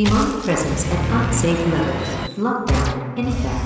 Demonic presence at unsafe levels. Lockdown in effect.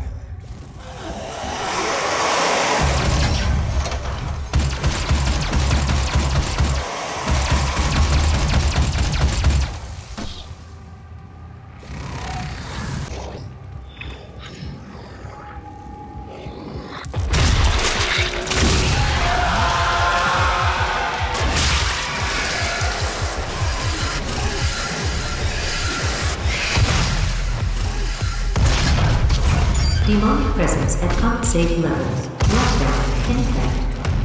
Demonic presence at unsafe levels. Lockdown in effect.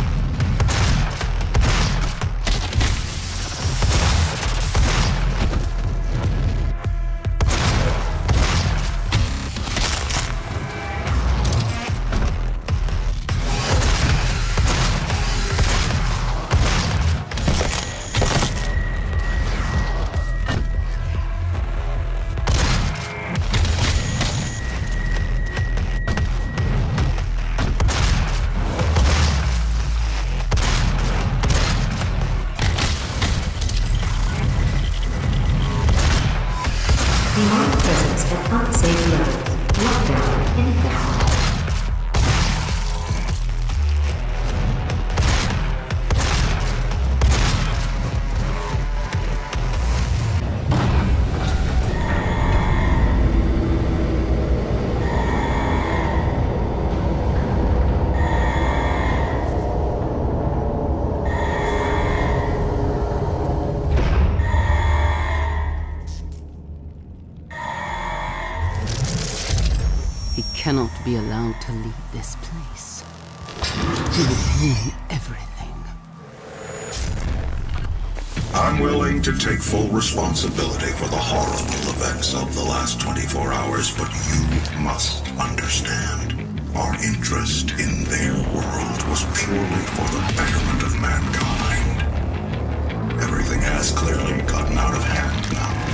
Demonic presence at unsafe levels. Lockdown in effect. He cannot be allowed to leave this place. He would ruin everything. I'm willing to take full responsibility for the horrible events of the last 24 hours, but you must understand. Our interest in their world was purely for the betterment of mankind. Everything has clearly gotten out of hand now.